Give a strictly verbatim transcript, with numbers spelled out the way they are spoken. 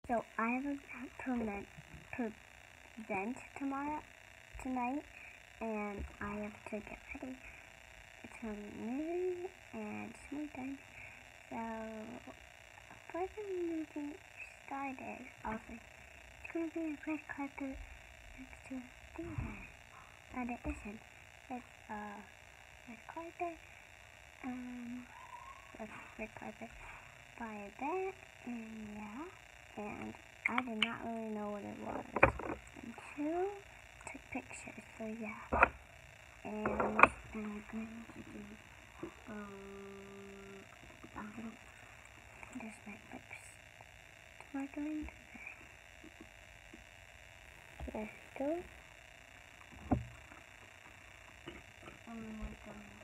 So I have a permit present tomorrow, tonight, and I have to get ready. It's from noon and it's time. So before the movie started, I was like, it's gonna be a red carpet next to the theater, and it isn't. It's a red carpet, um, a red carpet by a bed, and yeah. And I did not really know what it was until I took pictures, so yeah. And I'm going to do, um, um this Netflix. What am I doing today? Let's go. Um,